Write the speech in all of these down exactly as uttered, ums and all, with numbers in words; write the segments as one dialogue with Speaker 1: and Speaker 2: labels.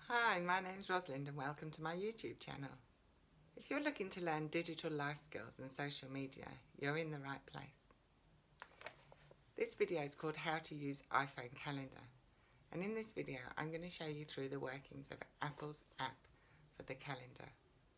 Speaker 1: Hi, my name's Rosalind and welcome to my YouTube channel. If you're looking to learn digital life skills and social media, you're in the right place. This video is called How to Use iPhone Calendar, and in this video I'm going to show you through the workings of Apple's app for the calendar.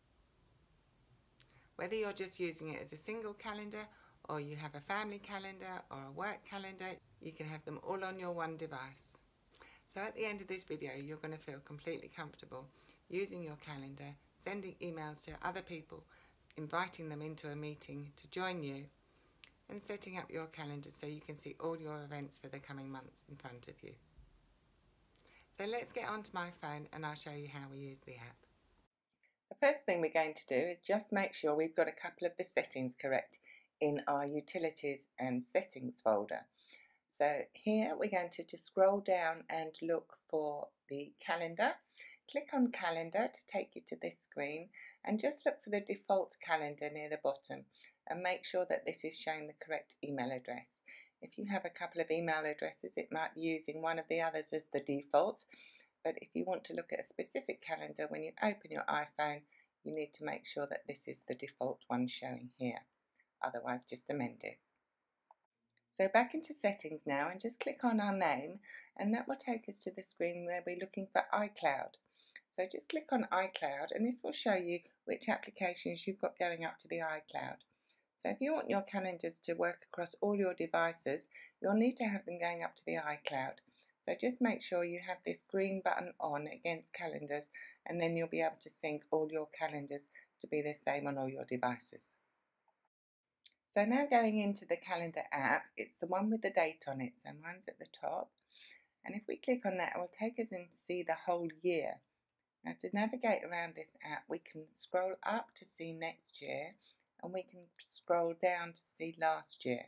Speaker 1: Whether you're just using it as a single calendar or you have a family calendar or a work calendar, you can have them all on your one device. So at the end of this video, you're going to feel completely comfortable using your calendar, sending emails to other people, inviting them into a meeting to join you, and setting up your calendar so you can see all your events for the coming months in front of you. So let's get onto my phone and I'll show you how we use the app. The first thing we're going to do is just make sure we've got a couple of the settings correct in our utilities and settings folder. So here we're going to just scroll down and look for the calendar. Click on calendar to take you to this screen and just look for the default calendar near the bottom and make sure that this is showing the correct email address. If you have a couple of email addresses, it might be using one of the others as the default, but if you want to look at a specific calendar when you open your iPhone, you need to make sure that this is the default one showing here. Otherwise, just amend it. So back into settings now and just click on our name, and that will take us to the screen where we're looking for iCloud. So just click on iCloud and this will show you which applications you've got going up to the iCloud. So if you want your calendars to work across all your devices, you'll need to have them going up to the iCloud. So just make sure you have this green button on against calendars, and then you'll be able to sync all your calendars to be the same on all your devices. So now going into the calendar app, it's the one with the date on it, so mine's at the top. And if we click on that, it will take us in to see the whole year. Now to navigate around this app, we can scroll up to see next year, and we can scroll down to see last year.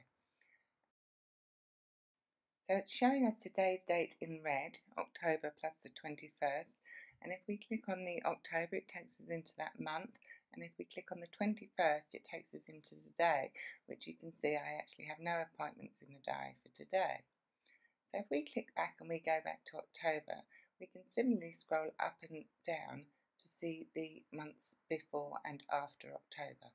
Speaker 1: So it's showing us today's date in red, October plus the twenty-first. And if we click on the October, it takes us into that month. And if we click on the twenty-first, it takes us into today, which you can see I actually have no appointments in the diary for today. So if we click back and we go back to October, we can similarly scroll up and down to see the months before and after October.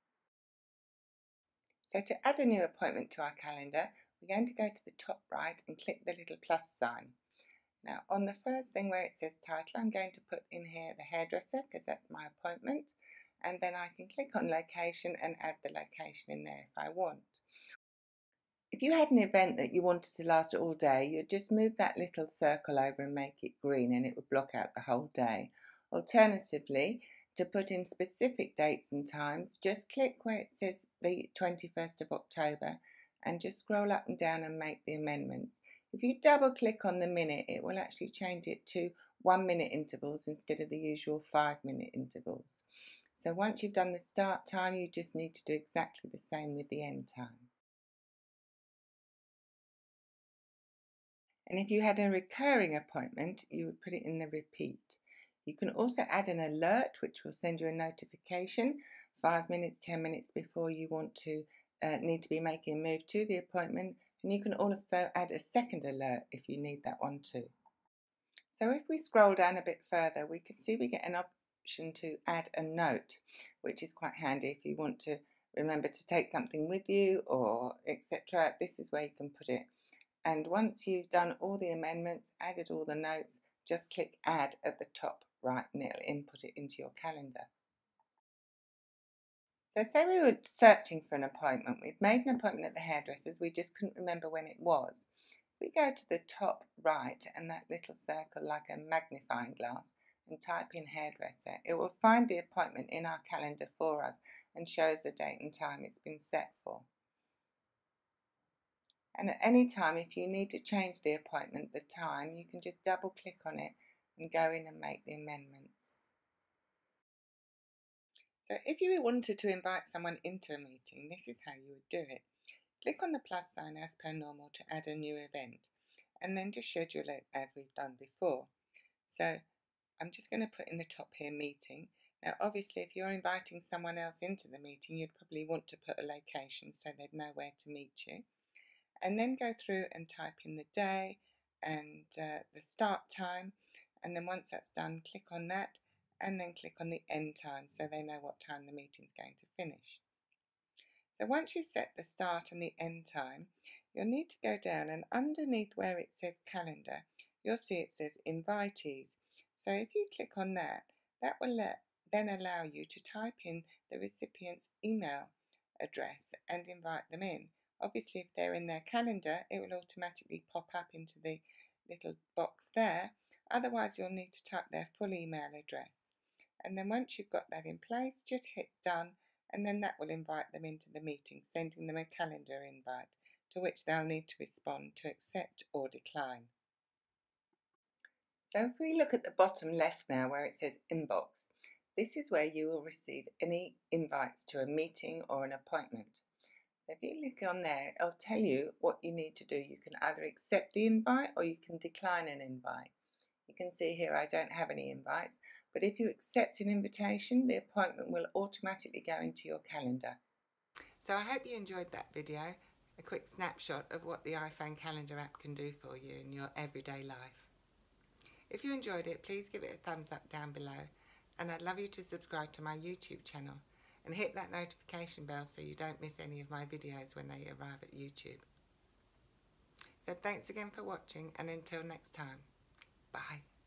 Speaker 1: So to add a new appointment to our calendar, we're going to go to the top right and click the little plus sign. Now on the first thing where it says title, I'm going to put in here the hairdresser because that's my appointment, and then I can click on location and add the location in there if I want. If you had an event that you wanted to last all day, you'd just move that little circle over and make it green, and it would block out the whole day. Alternatively, to put in specific dates and times, just click where it says the twenty-first of October and just scroll up and down and make the amendments. If you double click on the minute, it will actually change it to one minute intervals instead of the usual five minute intervals. So once you've done the start time, you just need to do exactly the same with the end time. And if you had a recurring appointment, you would put it in the repeat. You can also add an alert, which will send you a notification five minutes, ten minutes before you want to uh, need to be making a move to the appointment. And you can also add a second alert if you need that one too. So if we scroll down a bit further, we can see we get an option to add a note, which is quite handy if you want to remember to take something with you or et cetera. This is where you can put it. And once you've done all the amendments, added all the notes, just click add at the top right and it'll input it into your calendar. So say we were searching for an appointment. We'd made an appointment at the hairdresser's, we just couldn't remember when it was. We go to the top right and that little circle like a magnifying glass and type in hairdresser. It will find the appointment in our calendar for us and shows the date and time it's been set for. And at any time, if you need to change the appointment, the time, you can just double click on it and go in and make the amendments. So if you wanted to invite someone into a meeting, this is how you would do it. Click on the plus sign as per normal to add a new event, and then just schedule it as we've done before. So I'm just going to put in the top here meeting. Now obviously if you're inviting someone else into the meeting, you'd probably want to put a location so they'd know where to meet you. And then go through and type in the day and uh, the start time, And then once that's done, click on that and then click on the end time so they know what time the meeting's going to finish. So once you set the start and the end time, you'll need to go down, and underneath where it says calendar, you'll see it says invitees. So if you click on that, that will let, then allow you to type in the recipient's email address and invite them in. Obviously, if they're in their calendar, it will automatically pop up into the little box there. Otherwise, you'll need to type their full email address. And then once you've got that in place, just hit done, and then that will invite them into the meeting, sending them a calendar invite to which they'll need to respond to accept or decline. So if we look at the bottom left now where it says inbox, this is where you will receive any invites to a meeting or an appointment. So if you click on there, it'll tell you what you need to do. You can either accept the invite or you can decline an invite. You can see here I don't have any invites, but if you accept an invitation, the appointment will automatically go into your calendar. So I hope you enjoyed that video, a quick snapshot of what the iPhone calendar app can do for you in your everyday life. If you enjoyed it, please give it a thumbs up down below, and I'd love you to subscribe to my YouTube channel and hit that notification bell so you don't miss any of my videos when they arrive at YouTube. So thanks again for watching, and until next time, bye.